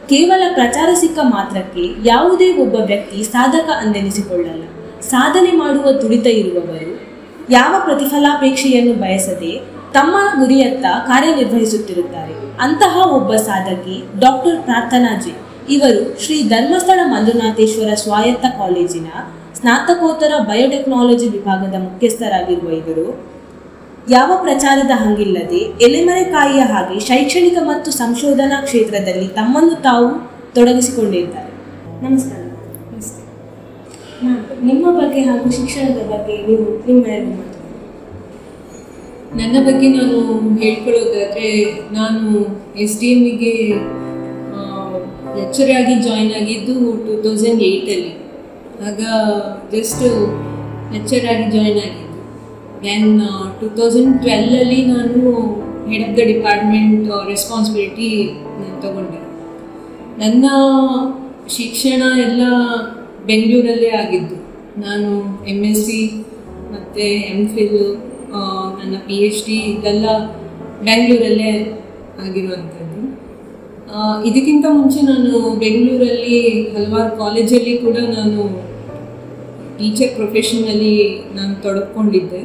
ಕೇವಲ ಪ್ರಚಾರ ಸಿಕ್ಕ ಮಾತ್ರಕ್ಕೆ ಯಾವುದೇ ಒಬ್ಬ ವ್ಯಕ್ತಿ ಸಾಧಕ ಎಂದೆನಿಸಿಕೊಳ್ಳಲ್ಲ. ಸಾಧನೆ ಮಾಡುವ ತುಡಿತ ಇರುವವರು ಯಾವ ಪ್ರತಿಫಲಾಪೇಕ್ಷೆಯನ್ನು ಬಯಸದೆ ತಮ್ಮ ಗುರಿಯತ್ತ ಕಾರ್ಯನಿರ್ವಹಿಸುತ್ತಿರುತ್ತಾರೆ. ಅಂತಹ ಒಬ್ಬ ಸಾಧಕಿ ಡಾಕ್ಟರ್ ಪ್ರಾರ್ಥನಾ ಜೆ. ಇವರು ಶ್ರೀ ಧರ್ಮಸ್ಥಳ ಮಂಜುನಾಥೇಶ್ವರ ಸ್ವಾಯತ್ತ ಕಾಲೇಜಿನ ಸ್ನಾತಕೋತ್ತರ ಬಯೋಟೆಕ್ನಾಲಜಿ ವಿಭಾಗದ ಮುಖ್ಯಸ್ಥರಾಗಿರುವ ಇವರು ಯಾವ ಪ್ರಚಾರದ ಹಂಗಿಲ್ಲದೆ ಎಲೆಮರೆಕಾಯಿಯ ಹಾಗೆ ಶೈಕ್ಷಣಿಕ ಮತ್ತು ಸಂಶೋಧನಾ ಕ್ಷೇತ್ರದಲ್ಲಿ ತಮ್ಮನ್ನು ತಾವು ತೊಡಗಿಸಿಕೊಂಡಿದ್ದಾರೆ. ನಮಸ್ಕಾರ. ನಮಸ್ತೆ. ನಿಮ್ಮ ಬಗ್ಗೆ ಹಾಗೂ ಶಿಕ್ಷಣದ ಬಗ್ಗೆ ನೀವು ನಿಮ್ಮ ಮಾತು. ನನ್ನ ಬಗ್ಗೆ ನಾನು ಹೇಳ್ಕೊಳ್ಳೋದಾದರೆ, ನಾನು SDMಗೆ ಲೆಕ್ಚರ್ ಆಗಿ ಜಾಯ್ನ್ ಆಗಿದ್ದು 2008ಅಲ್ಲಿ. ಆಗ ಜಸ್ಟ್ ಲೆಕ್ಚರ್ ಆಗಿ ಜಾಯ್ನ್ ಆಗಿದ್ದು. ದೆನ್ 2012ಅಲ್ಲಿ ನಾನು head of the department responsibility ನಾನು ತಗೊಂಡೆ. ನನ್ನ ಶಿಕ್ಷಣ ಎಲ್ಲ ಬೆಂಗಳೂರಲ್ಲೇ ಆಗಿದ್ದು. ನಾನು MSc ಮತ್ತು MPhil, ನನ್ನ PhD ಇದೆಲ್ಲ ಬೆಂಗಳೂರಲ್ಲೇ ಆಗಿರುವಂಥದ್ದು. ಇದಕ್ಕಿಂತ ಮುಂಚೆ ನಾನು ಬೆಂಗಳೂರಲ್ಲಿ ಹಲವಾರು ಕಾಲೇಜಲ್ಲಿ ಕೂಡ ನಾನು ಟೀಚರ್ ಪ್ರೊಫೆಷನಲ್ಲಿ ನಾನು ತೊಡಕೊಂಡಿದ್ದೆ.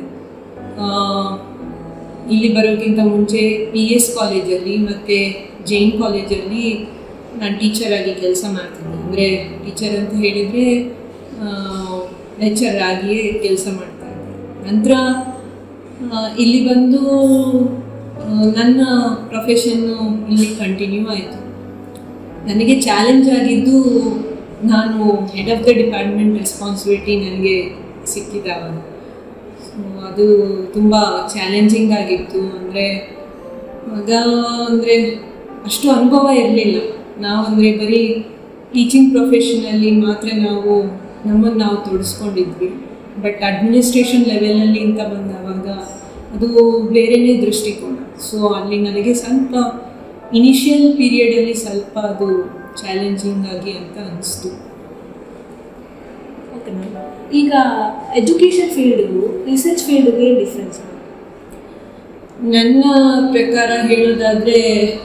ಇಲ್ಲಿ ಬರೋಕ್ಕಿಂತ ಮುಂಚೆ PS ಕಾಲೇಜಲ್ಲಿ ಮತ್ತು ಜೈನ್ ಕಾಲೇಜಲ್ಲಿ ನಾನು ಟೀಚರಾಗಿ ಕೆಲಸ ಮಾಡ್ತಿದ್ದೆ. ಅಂದರೆ ಟೀಚರ್ ಅಂತ ಹೇಳಿದರೆ ಲೆಕ್ಚರ್ ಆಗಿಯೇ ಕೆಲಸ ಮಾಡ್ತಾಯಿದ್ದೆ. ನಂತರ ಇಲ್ಲಿ ಬಂದು ನನ್ನ ಪ್ರೊಫೆಷನ್ನು ಇಲ್ಲಿ ಕಂಟಿನ್ಯೂ ಆಯಿತು. ನನಗೆ ಚಾಲೆಂಜ್ ಆಗಿದ್ದು, ನಾನು head of the department responsibility ನನಗೆ ಸಿಕ್ಕಿದ್ದಾವ. ಸೊ ಅದು ತುಂಬ ಚಾಲೆಂಜಿಂಗ್ ಆಗಿತ್ತು. ಅಂದರೆ ಅಷ್ಟು ಅನುಭವ ಇರಲಿಲ್ಲ. ನಾವು ಬರೀ ಟೀಚಿಂಗ್ ಪ್ರೊಫೆಷನಲ್ಲಿ ಮಾತ್ರ ನಮ್ಮನ್ನು ತೊಡಗಿಸ್ಕೊಂಡಿದ್ವಿ. ಬಟ್ ಅಡ್ಮಿನಿಸ್ಟ್ರೇಷನ್ ಲೆವೆಲಲ್ಲಿ ಅಂತ ಬಂದವಾಗ ಅದು ಬೇರೆಯೇ ದೃಷ್ಟಿಕೋನ. ಸೊ ಅಲ್ಲಿ ನನಗೆ ಸ್ವಲ್ಪ ಇನಿಷಿಯಲ್ ಪೀರಿಯಡಲ್ಲಿ ಸ್ವಲ್ಪ ಅದು ಚಾಲೆಂಜಿಂಗ್ ಆಗಿ ಅಂತ ಅನಿಸ್ತು. Okay ma'am. ಈಗ ಎಜುಕೇಷನ್ ಫೀಲ್ಡ್ಗೂ ರಿಸರ್ಚ್ ಫೀಲ್ಡ್ಗೆ ಏನು ಡಿಫ್ರೆನ್ಸ್? ನನ್ನ ಪ್ರಕಾರ ಹೇಳೋದಾದರೆ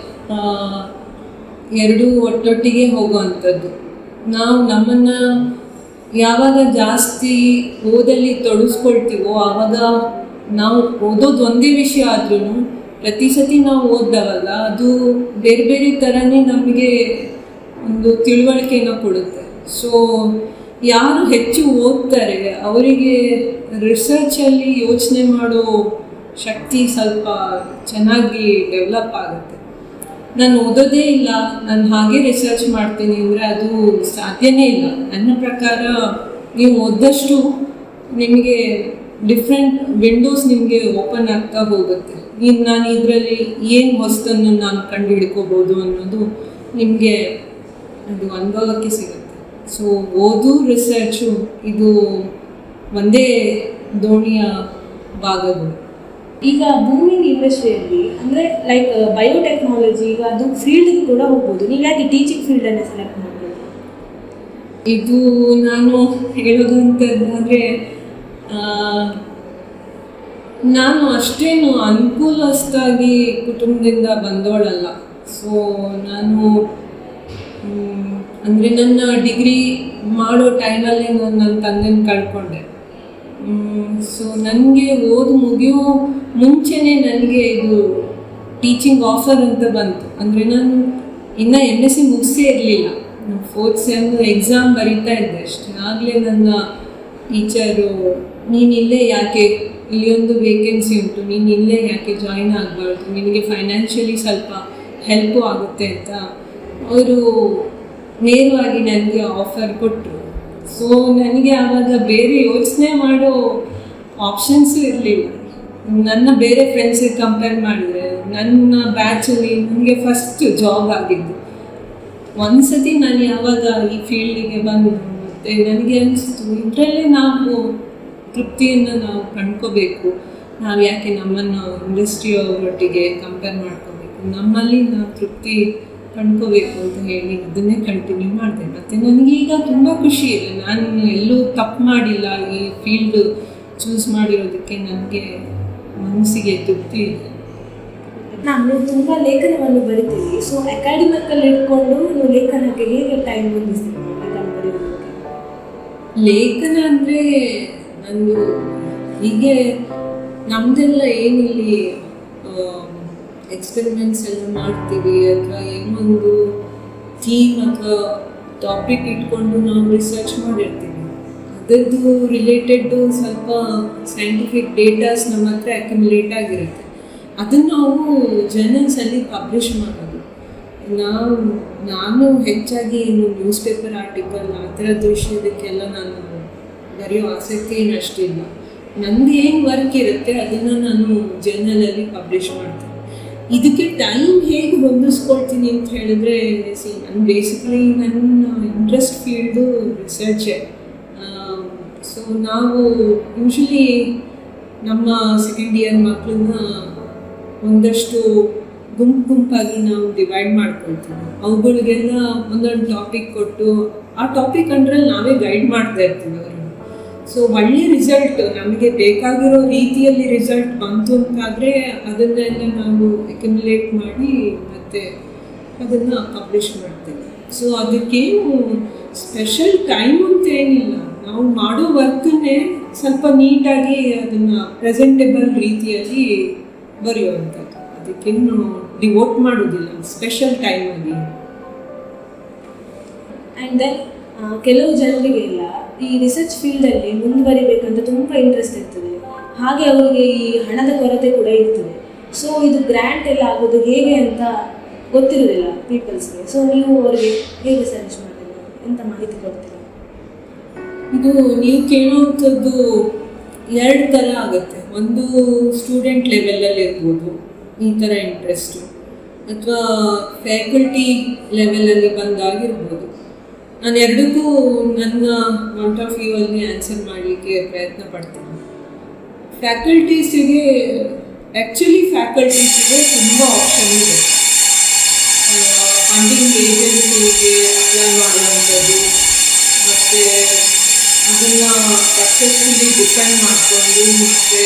ಎರಡೂ ಒಟ್ಟೊಟ್ಟಿಗೆ ಹೋಗುವಂಥದ್ದು. ನಾವು ನಮ್ಮನ್ನು ಯಾವಾಗ ಜಾಸ್ತಿ ಓದಲ್ಲಿ ತೊಡಗಿಸ್ಕೊಳ್ತೀವೋ ಆವಾಗ ನಾವು ಓದೋದು ಒಂದೇ ವಿಷಯ ಆದ್ರೂ ಪ್ರತಿ ಸತಿ ನಾವು ಓದಿದವಾಗ ಅದು ಬೇರೆ ಬೇರೆ ಥರನೇ ನಮಗೆ ಒಂದು ತಿಳುವಳಿಕೆಯನ್ನು ಕೊಡುತ್ತೆ. ಸೊ ಯಾರು ಹೆಚ್ಚು ಓದ್ತಾರೆ ಅವರಿಗೆ ರಿಸರ್ಚಲ್ಲಿ ಯೋಚನೆ ಮಾಡೋ ಶಕ್ತಿ ಸ್ವಲ್ಪ ಚೆನ್ನಾಗಿ ಡೆವಲಪ್ ಆಗುತ್ತೆ. ನಾನು ಓದೋದೇ ಇಲ್ಲ, ನಾನು ಹಾಗೆ ರಿಸರ್ಚ್ ಮಾಡ್ತೀನಿ ಅಂದರೆ ಅದು ಸಾಧ್ಯನೇ ಇಲ್ಲ. ನನ್ನ ಪ್ರಕಾರ ನೀವು ಓದಷ್ಟು ನಿಮಗೆ ಡಿಫ್ರೆಂಟ್ ವಿಂಡೋಸ್ ನಿಮಗೆ ಓಪನ್ ಆಗ್ತಾ ಹೋಗುತ್ತೆ. ನಾನು ಇದರಲ್ಲಿ ಏನು ಹೊಸತನ್ನು ನಾನು ಕಂಡು ಹಿಡ್ಕೋಬೋದು ಅನ್ನೋದು ನಿಮಗೆ ಅದು ಅನುಭವಕ್ಕೆ ಸಿಗುತ್ತೆ. ಸೊ ಓದು ರಿಸರ್ಚು ಇದು ಒಂದೇ ದೋಣಿಯ ಭಾಗಗಳು. ಈಗ ಬೂಮಿಂಗ್ ಇಂಡಸ್ಟ್ರಿಯಲ್ಲಿ ಅಂದರೆ ಲೈಕ್ ಬಯೋಟೆಕ್ನಾಲಜಿ, ಈಗ ಅದು ಫೀಲ್ಡ್ಗೆ ಕೂಡ ಹೋಗ್ಬೋದು. ನೀವು ಯಾಕೆ ಟೀಚಿಂಗ್ ಫೀಲ್ಡನ್ನೇ ಸೆಲೆಕ್ಟ್ ಮಾಡ್ಬೋದು? ಇದು ನಾನು ಹೇಳೋದು ಅಂತಂದರೆ, ನಾನು ಅಷ್ಟೇನು ಅನುಕೂಲಸ್ಥಾಗಿ ಕುಟುಂಬದಿಂದ ಬಂದವಳಲ್ಲ. ಸೊ ನಾನು ಅಂದರೆ ನನ್ನ ಡಿಗ್ರಿ ಮಾಡೋ ಟೈಮಲ್ಲೇ ನಾನು ನನ್ನ ತಂದೆನ ಕಳ್ಕೊಂಡೆ. ಸೊ ನನಗೆ ಓದು ಮುಗಿಯೋ ಮುಂಚೆನೇ ನನಗೆ ಇದು ಟೀಚಿಂಗ್ ಆಫರ್ ಅಂತ ಬಂತು. ಅಂದರೆ ನಾನು ಇನ್ನೂ MSc ಮುಗಿಸೇ ಇರಲಿಲ್ಲ. ನಾನು 4th ಸೆಮ್ ಎಕ್ಸಾಮ್ ಬರೀತಾ ಇದ್ದೆ ಅಷ್ಟೇ. ಆಗಲೇ ನನ್ನ ಟೀಚರು, ನೀನು ಇಲ್ಲೇ ಯಾಕೆ, ಇಲ್ಲಿ ಒಂದು ವೇಕೆನ್ಸಿ ಉಂಟು, ನೀನು ಇಲ್ಲೇ ಯಾಕೆ ಜಾಯಿನ್ ಆಗಬಾರ್ದು, ನಿನಗೆ ಫೈನಾನ್ಷಿಯಲಿ ಸ್ವಲ್ಪ ಹೆಲ್ಪು ಆಗುತ್ತೆ ಅಂತ ಅವರು ನೇರವಾಗಿ ನನಗೆ ಆಫರ್ ಕೊಟ್ಟರು. ಸೊ ನನಗೆ ಆವಾಗ ಬೇರೆ ಯೋಚನೆ ಮಾಡೋ ಆಪ್ಷನ್ಸು ಇರಲಿಲ್ಲ. ನನ್ನ ಬೇರೆ ಫ್ರೆಂಡ್ಸಿಗೆ ಕಂಪೇರ್ ಮಾಡಿದರೆ ನನ್ನ ಬ್ಯಾಚಲ್ಲಿ ನನಗೆ ಫಸ್ಟ್ ಜಾಬ್ ಆಗಿದ್ದು. ಒಂದು ಸತಿ ನಾನು ಯಾವಾಗ ಈ ಫೀಲ್ಡಿಗೆ ಬಂದು ಮತ್ತು ನನಗೆ ಅನಿಸ್ತು, ಇದರಲ್ಲೇ ನಾವು ತೃಪ್ತಿಯನ್ನು ನಾವು ಕಂಡ್ಕೋಬೇಕು. ನಾವು ಯಾಕೆ ನಮ್ಮನ್ನು ಇಂಡಸ್ಟ್ರಿಯವರೊಟ್ಟಿಗೆ ಕಂಪೇರ್ ಮಾಡ್ಕೋಬೇಕು, ನಮ್ಮಲ್ಲಿ ನಾವು ತೃಪ್ತಿ ಕಂಡ್ಕೋಬೇಕು ಅಂತ ಹೇಳಿ ಅದನ್ನೇ ಕಂಟಿನ್ಯೂ ಮಾಡಿದೆ. ಮತ್ತು ನನಗೀಗ ತುಂಬ ಖುಷಿ ಇದೆ. ನಾನು ಎಲ್ಲೂ ತಪ್ಪು ಮಾಡಿಲ್ಲ. ಈ ಫೀಲ್ಡು ಚೂಸ್ ಮಾಡಿರೋದಕ್ಕೆ ನನಗೆ ಮನಸ್ಸಿಗೆ ತೃಪ್ತಿ ಇದೆ. ನೀವು ತುಂಬ ಲೇಖನವನ್ನು ಬರಿತೀರಿ. ಸೊ ಅಕಾಡೆಮಿಕಲ್ಲಿ ಇಟ್ಕೊಂಡು ನೀವು ಲೇಖನಕ್ಕೆ ಹೇಗೆ ಟೈಮ್ ಹೊಂದಿಸ್ತೀರಿ ಲೇಖನ ಬರೆಯೋದಕ್ಕೆ? ಲೇಖನ ಅಂದರೆ ನಂದು ಹೀಗೆ ನಮ್ಮದೆಲ್ಲ ಏನಿಲ್ಲಿ ಎಕ್ಸ್ಪೆರಿಮೆಂಟ್ಸ್ ಎಲ್ಲ ಮಾಡ್ತೀವಿ ಅಥವಾ ಏನೊಂದು ಥೀಮ್ ಅಥವಾ ಟಾಪಿಕ್ ಇಟ್ಕೊಂಡು ನಾವು ರಿಸರ್ಚ್ ಮಾಡಿರ್ತೀವಿ. ಅದರದ್ದು ರಿಲೇಟೆಡ್ಡು ಸ್ವಲ್ಪ ಸೈಂಟಿಫಿಕ್ ಡೇಟಾಸ್ ನಮ್ಮ ಹತ್ರ ಅಕ್ಯುಮುಲೇಟ್ ಆಗಿರುತ್ತೆ. ಅದನ್ನು ನಾವು ಜರ್ನಲ್ಸಲ್ಲಿ ಪಬ್ಲಿಷ್ ಮಾಡೋದು. ನಾನು ಹೆಚ್ಚಾಗಿ ನ್ಯೂಸ್ ಪೇಪರ್ ಆರ್ಟಿಕಲ್ ಆ ಥರದ್ದು ವಿಷಯದಕ್ಕೆಲ್ಲ ನಾನು ಬರೆಯೋ ಆಸಕ್ತಿ ಏನು ಅಷ್ಟಿಲ್ಲ. ನನಗೆ ಏನು ವರ್ಕ್ ಇರುತ್ತೆ ಅದನ್ನು ನಾನು ಜರ್ನಲಲ್ಲಿ ಪಬ್ಲಿಷ್ ಮಾಡ್ತೀನಿ. ಇದಕ್ಕೆ ಟೈಮ್ ಹೇಗೆ ಹೊಂದಿಸ್ಕೊಳ್ತೀನಿ ಅಂತ ಹೇಳಿದ್ರೆ, ನಾನು ಬೇಸಿಕಲಿ ನನ್ನ ಇಂಟ್ರೆಸ್ಟ್ ಫೀಲ್ಡು ರಿಸರ್ಚೇ. ಸೊ ನಾವು ಯೂಶ್ವಲಿ ನಮ್ಮ ಸೆಕೆಂಡ್ ಇಯರ್ ಮಕ್ಕಳನ್ನ ಒಂದಷ್ಟು ಗುಂಪಾಗಿ ನಾವು ಡಿವೈಡ್ ಮಾಡ್ಕೊಳ್ತೀವಿ. ಅವುಗಳಿಗೆಲ್ಲ ಒಂದೊಂದು ಟಾಪಿಕ್ ಕೊಟ್ಟು ಆ ಟಾಪಿಕ್ ಅಂಡ್ರಲ್ಲಿ ನಾವೇ ಗೈಡ್ ಮಾಡ್ತಾ ಇರ್ತೀವಿ ಅವರು. ಸೊ ಒಳ್ಳೆ ರಿಸಲ್ಟ್ ನಮಗೆ ಬೇಕಾಗಿರೋ ರೀತಿಯಲ್ಲಿ ರಿಸಲ್ಟ್ ಬಂತು ಅಂತಾದರೆ ಅದನ್ನೆಲ್ಲ ನಾವು ಅಕ್ಯುಮುಲೇಟ್ ಮಾಡಿ ಮತ್ತು ಅದನ್ನು ಪಬ್ಲಿಷ್ ಮಾಡ್ತೇವೆ. ಸೊ ಅದಕ್ಕೇನು ಸ್ಪೆಷಲ್ ಟೈಮ್ ಅಂತ ಏನಿಲ್ಲ, ನಾವು ಮಾಡೋ ವರ್ಕನ್ನೇ ಸ್ವಲ್ಪ ನೀಟಾಗಿ ಅದನ್ನು ಪ್ರೆಸೆಂಟೇಬಲ್ ರೀತಿಯಲ್ಲಿ ಬರೆಯುವಂಥದ್ದು. ಅದಕ್ಕೇನು ಡಿವೋಟ್ ಮಾಡೋದಿಲ್ಲ ಸ್ಪೆಷಲ್ ಟೈಮಲ್ಲಿ. ಆ್ಯಂಡ್ ದೆನ್ ಕೆಲವು ಜನರಿಗೆಲ್ಲ ಈ ರಿಸರ್ಚ್ ಫೀಲ್ಡಲ್ಲಿ ಮುಂದುವರಿಬೇಕಂತ ತುಂಬ ಇಂಟ್ರೆಸ್ಟ್ ಇರ್ತದೆ, ಹಾಗೆ ಅವರಿಗೆ ಈ ಹಣದ ಕೊರತೆ ಕೂಡ ಇರ್ತದೆ. ಸೊ ಇದು ಗ್ರ್ಯಾಂಟ್ ಎಲ್ಲ ಆಗೋದು ಹೇಗೆ ಅಂತ ಗೊತ್ತಿರೋದಿಲ್ಲ ಪೀಪಲ್ಸ್ಗೆ. ಸೊ ನೀವು ಅವರಿಗೆ ಹೇಗೆ ಸಜೆಸ್ಟ್ ಮಾಡ್ತೀರಾ, ಎಂತ ಮಾಹಿತಿ ಕೊಡ್ತೀರಾ? ಇದು ನೀವು ಕೇಳುವಂಥದ್ದು ಎರಡು ಥರ ಆಗುತ್ತೆ. ಒಂದು ಸ್ಟೂಡೆಂಟ್ ಲೆವೆಲಲ್ಲಿ ಇರ್ಬೋದು ಈ ಥರ ಇಂಟ್ರೆಸ್ಟು, ಅಥವಾ ಫ್ಯಾಕಲ್ಟಿ ಲೆವೆಲಲ್ಲಿ ಬಂದಾಗಿರ್ಬೋದು. ನಾನು ಎರಡಕ್ಕೂ ನನ್ನ ಪಾಯಿಂಟ್ ಆಫ್ ವ್ಯೂ ಅಲ್ಲಿ ಆನ್ಸರ್ ಮಾಡಲಿಕ್ಕೆ ಪ್ರಯತ್ನ ಪಡ್ತೀನಿ. ಫ್ಯಾಕಲ್ಟೀಸಿಗೆ ತುಂಬ ಆಪ್ಷನ್ ಇದೆ. ಫಂಡಿಂಗ್ ಏಜೆನ್ಸಿಗೆ ಅಪ್ಲೈ ಮಾಡುವಂಥದ್ದು, ಮತ್ತು ಅದನ್ನು ಸಕ್ಸಸ್ಫುಲಿ ಡಿಪೆಂಡ್ ಮಾಡಿಕೊಂಡು ಮತ್ತು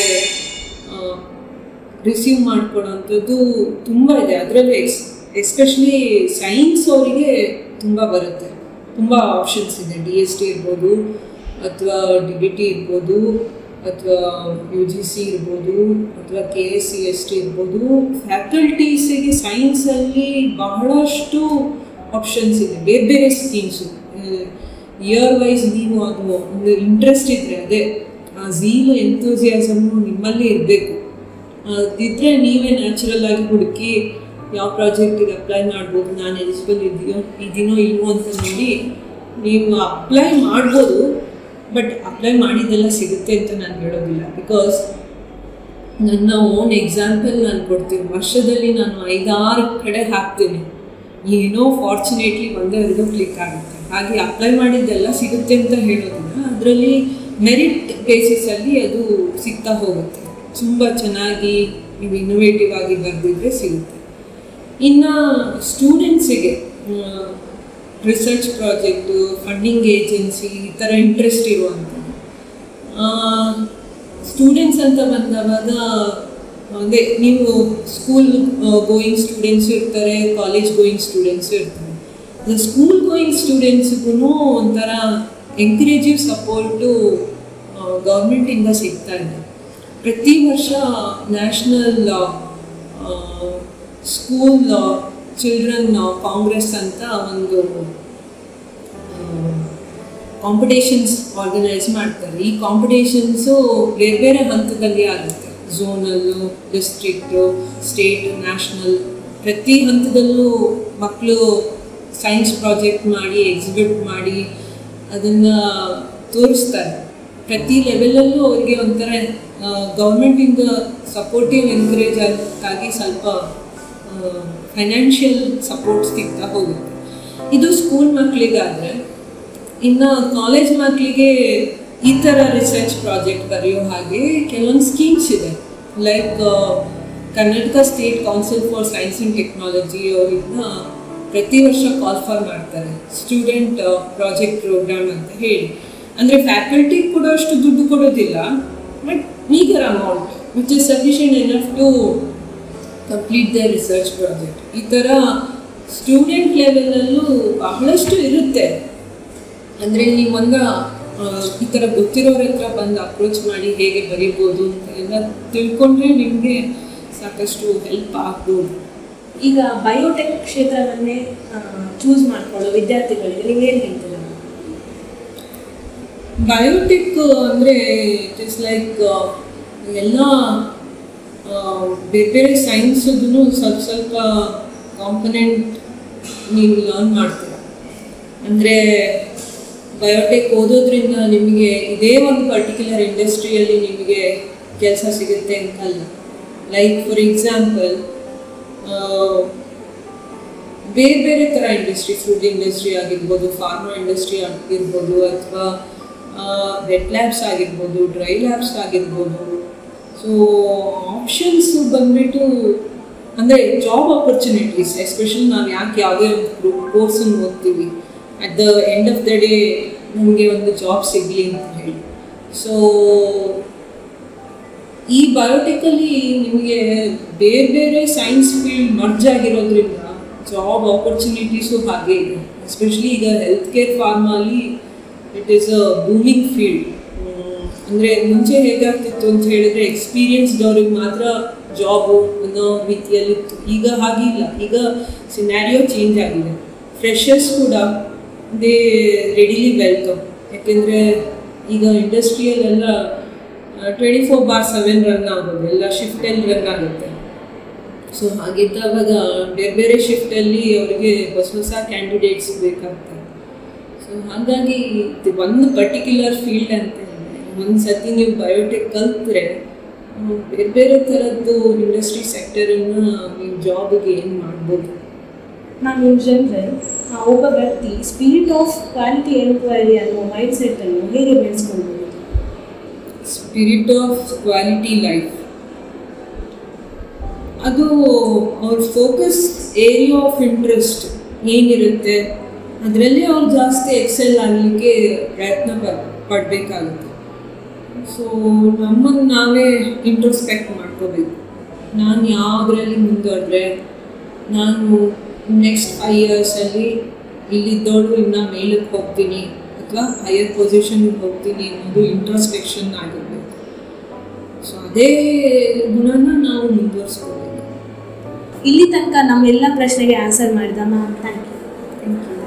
ರಿಸೀವ್ ಮಾಡ್ಕೊಳ್ಳೋವಂಥದ್ದು ತುಂಬ ಇದೆ. ಅದರಲ್ಲಿ ಎಸ್ಪೆಷಲಿ ಸೈನ್ಸ್ ಅವರಿಗೆ ತುಂಬ ಬರುತ್ತೆ, ತುಂಬ ಆಪ್ಷನ್ಸ್ ಇದೆ. DST ಇರ್ಬೋದು, ಅಥವಾ DBT ಇರ್ಬೋದು, ಅಥವಾ UGC ಇರ್ಬೋದು, ಅಥವಾ KSCST ಇರ್ಬೋದು. ಫ್ಯಾಕಲ್ಟೀಸಿಗೆ ಸೈನ್ಸಲ್ಲಿ ಬಹಳಷ್ಟು ಆಪ್ಷನ್ಸ್ ಇದೆ, ಬೇರೆ ಬೇರೆ ಸ್ಕೀಮ್ಸು. ಇಯರ್ ವೈಸ್ ನೀವು ಅದು ಒಂದು ಇಂಟ್ರೆಸ್ಟ್ ಇದ್ದರೆ, ಅದೇ ಆ ಝೀಲು ಎಂಥೂಸಿಯಾಸಮು ನಿಮ್ಮಲ್ಲಿ ಇರಬೇಕು. ಅದಿದ್ದರೆ ನೀವೇ ನ್ಯಾಚುರಲ್ ಆಗಿ ಹುಡುಕಿ ಯಾವ ಪ್ರಾಜೆಕ್ಟಿಗೆ ಅಪ್ಲೈ ಮಾಡ್ಬೋದು, ನಾನು ಎಲಿಜಿಬಲ್ ಇದೀನೋ ಇಲ್ವೋ ಅಂತ ನೋಡಿ ನೀವು ಅಪ್ಲೈ ಮಾಡ್ಬೋದು. ಬಟ್ ಅಪ್ಲೈ ಮಾಡಿದ್ದೆಲ್ಲ ಸಿಗುತ್ತೆ ಅಂತ ನಾನು ಹೇಳೋದಿಲ್ಲ. ಬಿಕಾಸ್ ನನ್ನ ಓನ್ ಎಕ್ಸಾಂಪಲ್ ನಾನು ಕೊಡ್ತೀನಿ. ವರ್ಷದಲ್ಲಿ ನಾನು 5-6 ಕಡೆ ಹಾಕ್ತೀನಿ, ಏನೋ ಫಾರ್ಚುನೇಟ್ಲಿ ಒಂದೆರಡು ಕ್ಲಿಕ್ ಆಗುತ್ತೆ. ಹಾಗೆ ಅಪ್ಲೈ ಮಾಡಿದ್ದೆಲ್ಲ ಸಿಗುತ್ತೆ ಅಂತ ಹೇಳೋದಿಲ್ಲ. ಅದರಲ್ಲಿ ಮೆರಿಟ್ ಬೇಸಿಸಲ್ಲಿ ಅದು ಸಿಗ್ತಾ ಹೋಗುತ್ತೆ. ತುಂಬ ಚೆನ್ನಾಗಿ ನೀವು ಇನ್ನೋವೇಟಿವ್ ಆಗಿ ಬರೆದಿದ್ರೆ ಸಿಗುತ್ತೆ. ಇನ್ನು ಸ್ಟೂಡೆಂಟ್ಸಿಗೆ ರಿಸರ್ಚ್ ಪ್ರಾಜೆಕ್ಟು, ಫಂಡಿಂಗ್ ಏಜೆನ್ಸಿ ಈ ಥರ ಇಂಟ್ರೆಸ್ಟ್ ಇರುವಂಥದ್ದು. ಸ್ಟೂಡೆಂಟ್ಸ್ ಅಂತ ಬಂದವಾಗ ಅಂದರೆ ನೀವು ಸ್ಕೂಲ್ ಗೋಯಿಂಗ್ ಸ್ಟೂಡೆಂಟ್ಸು ಇರ್ತಾರೆ, ಕಾಲೇಜ್ ಗೋಯಿಂಗ್ ಸ್ಟೂಡೆಂಟ್ಸು ಇರ್ತಾರೆ. ಸ್ಕೂಲ್ ಗೋಯಿಂಗ್ ಸ್ಟೂಡೆಂಟ್ಸ್ಗೂ ಒಂಥರ ಎಂಕರೇಜಿವ್ ಸಪೋರ್ಟು ಗೌರ್ಮೆಂಟಿಂದ ಸಿಗ್ತಾ ಇದೆ. ಪ್ರತಿ ವರ್ಷ ನ್ಯಾಷನಲ್ ಸ್ಕೂಲ್ ಚಿಲ್ಡ್ರನ್ ಕಾಂಗ್ರೆಸ್ ಅಂತ ಒಂದು ಕಾಂಪಿಟೇಷನ್ಸ್ ಆರ್ಗನೈಸ್ ಮಾಡ್ತಾರೆ. ಈ ಕಾಂಪಿಟೇಷನ್ಸು ಬೇರೆ ಬೇರೆ ಹಂತದಲ್ಲಿ ಆಗುತ್ತೆ. ಝೋನಲ್ಲು, ಡಿಸ್ಟ್ರಿಕ್ಟು, ಸ್ಟೇಟ್, ನ್ಯಾಷನಲ್, ಪ್ರತಿ ಹಂತದಲ್ಲೂ ಮಕ್ಕಳು ಸೈನ್ಸ್ ಪ್ರಾಜೆಕ್ಟ್ ಮಾಡಿ ಎಕ್ಸಿಬಿಟ್ ಮಾಡಿ ಅದನ್ನು ತೋರಿಸ್ತಾರೆ. ಪ್ರತಿ ಲೆವೆಲಲ್ಲೂ ಅವರಿಗೆ ಒಂಥರ ಗೌರ್ಮೆಂಟಿಂದ ಸಪೋರ್ಟಿವ್ ಎನ್ಕರೇಜ್ ಆಗಿ ಸ್ವಲ್ಪ ಫೈನಾನ್ಷಿಯಲ್ ಸಪೋರ್ಟ್ ಸಿಗ್ತಾ ಹೋಗುತ್ತೆ. ಇದು ಸ್ಕೂಲ್ ಮಕ್ಕಳಿಗಾದರೆ. ಇನ್ನು ಕಾಲೇಜ್ ಮಕ್ಕಳಿಗೆ ಈ ಥರ ರಿಸರ್ಚ್ ಪ್ರಾಜೆಕ್ಟ್ ಬರೆಯೋ ಹಾಗೆ ಕೆಲವೊಂದು ಸ್ಕೀಮ್ಸ್ ಇದೆ. Like Karnataka state council for science and technology ಅವರಿಂದ ಪ್ರತಿ ವರ್ಷ ಕಾಲ್ ಫಾರ್ ಮಾಡ್ತಾರೆ, ಸ್ಟೂಡೆಂಟ್ ಪ್ರಾಜೆಕ್ಟ್ ಪ್ರೋಗ್ರಾಮ್ ಅಂತ ಹೇಳಿ. ಅಂದರೆ ಫ್ಯಾಕಲ್ಟಿ ಕೂಡ ಅಷ್ಟು ದುಡ್ಡು ಕೊಡೋದಿಲ್ಲ, but meagre amount which is sufficient enough to complete the research project. ಈ ಥರ ಸ್ಟೂಡೆಂಟ್ ಲೆವೆಲಲ್ಲೂ ಬಹಳಷ್ಟು ಇರುತ್ತೆ. ಅಂದರೆ ನೀವೊಂದು ಈ ಥರ ಗೊತ್ತಿರೋರ ಹತ್ರ ಬಂದು ಅಪ್ರೋಚ್ ಮಾಡಿ ಹೇಗೆ ಬರೀಬೋದು ಅಂತ ಎಲ್ಲ ತಿಳ್ಕೊಂಡ್ರೆ ನಿಮಗೆ ಸಾಕಷ್ಟು ಹೆಲ್ಪ್ ಆಗ್ಬೋದು. ಈಗ ಬಯೋಟೆಕ್ ಕ್ಷೇತ್ರವನ್ನೇ ಚೂಸ್ ಮಾಡ್ಕೊಳ್ಳೋ ವಿದ್ಯಾರ್ಥಿಗಳಿಗೆ ನೀವೇನು ಹೇಳ್ತೀರಾ? ಬಯೋಟೆಕ್ ಅಂದರೆ ಇಟ್ ಇಸ್ ಲೈಕ್ ಎಲ್ಲ ಬೇರೆ ಬೇರೆ ಸೈನ್ಸದೂ ಸ್ವಲ್ಪ ಸ್ವಲ್ಪ ಕಾಂಪೊನೆಂಟ್ ನೀವು ಲರ್ನ್ ಮಾಡ್ತೀರ. ಅಂದರೆ ಬಯೋಟೆಕ್ ಓದೋದ್ರಿಂದ ನಿಮಗೆ ಇದೇ ಒಂದು ಪರ್ಟಿಕ್ಯುಲರ್ ಇಂಡಸ್ಟ್ರಿಯಲ್ಲಿ ನಿಮಗೆ ಕೆಲಸ ಸಿಗುತ್ತೆ ಅಂತಲ್ಲ. ಲೈಕ್ ಫಾರ್ ಎಕ್ಸಾಂಪಲ್ ಬೇರೆ ಬೇರೆ ಥರ ಇಂಡಸ್ಟ್ರಿ, ಫುಡ್ ಇಂಡಸ್ಟ್ರಿ ಆಗಿರ್ಬೋದು, ಫಾರ್ಮಾ ಇಂಡಸ್ಟ್ರಿ ಆಗಿರ್ಬೋದು, ಅಥವಾ ವೆಟ್ ಲ್ಯಾಬ್ಸ್ ಆಗಿರ್ಬೋದು, ಡ್ರೈ ಲ್ಯಾಬ್ಸ್ ಆಗಿರ್ಬೋದು. ಸೊ ಆಪ್ಷನ್ಸು ಬಂದ್ಬಿಟ್ಟು ಅಂದರೆ ಜಾಬ್ ಆಪರ್ಚುನಿಟೀಸ್, ಎಸ್ಪೆಷಲಿ ನಾವು ಯಾಕೆ ಯಾವುದೇ ಒಂದು ಕೋರ್ಸನ್ನು ಓದ್ತೀವಿ, at the end of the day ನಮಗೆ ಒಂದು ಜಾಬ್ ಸಿಗಲಿ ಅಂತ ಹೇಳಿ. ಸೊ ಈ ಬಯೋಟೆಕಲ್ಲಿ ನಿಮಗೆ ಬೇರೆ ಬೇರೆ ಸೈನ್ಸ್ ಫೀಲ್ಡ್ ಮರ್ಜ್ ಆಗಿರೋದ್ರಿಂದ ಜಾಬ್ ಆಪರ್ಚುನಿಟೀಸು ಹಾಗೆ ಇದೆ. ಎಸ್ಪೆಷಲಿ ಈಗ ಹೆಲ್ತ್ ಕೇರ್ ಫಾರ್ಮಲ್ಲಿ it is a booming field. ಅಂದರೆ ಮುಂಚೆ ಹೇಗಾಗ್ತಿತ್ತು ಅಂತ ಹೇಳಿದ್ರೆ ಎಕ್ಸ್ಪೀರಿಯನ್ಸ್ದವ್ರಿಗೆ ಮಾತ್ರ ಜಾಬು ಅನ್ನೋ ರೀತಿಯಲ್ಲಿತ್ತು. ಈಗ ಹಾಗಿಲ್ಲ. ಈಗ ಸಿನಾರಿಯೋ ಚೇಂಜ್ ಆಗಿದೆ. ಫ್ರೆಷರ್ಸ್ ಕೂಡ ದೇ ರೆಡಿಲಿ ವೆಲ್ಕಮ್. ಯಾಕೆಂದರೆ ಈಗ ಇಂಡಸ್ಟ್ರಿಯಲ್ಲೆಲ್ಲ 24/7 ರನ್ ಆಗೋದು, ಎಲ್ಲ ಶಿಫ್ಟಲ್ಲಿ ರನ್ ಆಗುತ್ತೆ. ಸೊ ಹಾಗಿದ್ದಾಗ ಬೇರೆ ಬೇರೆ ಶಿಫ್ಟಲ್ಲಿ ಅವರಿಗೆ ಹೊಸ ಹೊಸ ಕ್ಯಾಂಡಿಡೇಟ್ಸ್ ಬೇಕಾಗ್ತದೆ. ಸೊ ಹಾಗಾಗಿ ಒಂದು ಪರ್ಟಿಕ್ಯುಲರ್ ಫೀಲ್ಡ್ ಅಂತ ಒಂದು ಸತಿ ನೀವು ಬಯೋಟೆಕ್ ಕಲ್ತ್ರೆ ಬೇರೆ ಬೇರೆ ಥರದ್ದು ಇಂಡಸ್ಟ್ರಿ ಸೆಕ್ಟರನ್ನು ನೀವು ಜಾಬಿಗೆ ಏನು ಮಾಡ್ಬೋದು. ನಾನು ಇನ್ ಜನರಲ್ ಒಬ್ಬ ವ್ಯಕ್ತಿ ಸ್ಪಿರಿಟ್ ಆಫ್ ಕ್ವಾಲಿಟಿ ಎನ್ಕ್ವೈರಿ ಅನ್ನೋ ಮೈಂಡ್ಸೆಟ್ಟನ್ನು ಹೇಗೆ ಬೆಳೆಸ್ಕೊಳ್ಬೋದು? ಸ್ಪಿರಿಟ್ ಆಫ್ ಕ್ವಾಲಿಟಿ ಲೈಫ್ ಅದು ಅವ್ರ ಫೋಕಸ್ ಏರಿಯಾ ಆಫ್ ಇಂಟ್ರೆಸ್ಟ್ ಏನಿರುತ್ತೆ ಅದರಲ್ಲಿ ಅವ್ರು ಜಾಸ್ತಿ ಎಕ್ಸೆಲ್ ಆಗಲಿಕ್ಕೆ ಪ್ರಯತ್ನ ಪಡಬೇಕಾಗುತ್ತೆ. ಸೊ ನಮ್ಮನ್ನು ನಾವೇ ಇಂಟ್ರೋಸ್ಪೆಕ್ಟ್ ಮಾಡ್ಕೋಬೇಕು. ನಾನು ಯಾವುದರಲ್ಲಿ ಮುಂದುವರೆದ್ರೆ ನಾನು ನೆಕ್ಸ್ಟ್ 5 ಇಯರ್ಸಲ್ಲಿ ಇಲ್ಲಿದ್ದೋಳು ಇನ್ನೂ ಮೇಲಕ್ಕೆ ಹೋಗ್ತೀನಿ ಅಥವಾ ಹೈಯರ್ ಪೊಸಿಷನ್ಗೆ ಹೋಗ್ತೀನಿ ಅನ್ನೋದು ಇಂಟ್ರೋಸ್ಪೆಕ್ಷನ್ ಆಗಿರಬೇಕು. ಸೊ ಅದೇ ಗುಣನ ನಾವು ಮುಂದುವರಿಸ್ಕೋಬೇಕು. ಇಲ್ಲಿ ತನಕ ನಮ್ಮೆಲ್ಲ ಪ್ರಶ್ನೆಗೆ ಆನ್ಸರ್ ಮಾಡಿದ ಮ್ಯಾಮ್, ಥ್ಯಾಂಕ್ ಯು.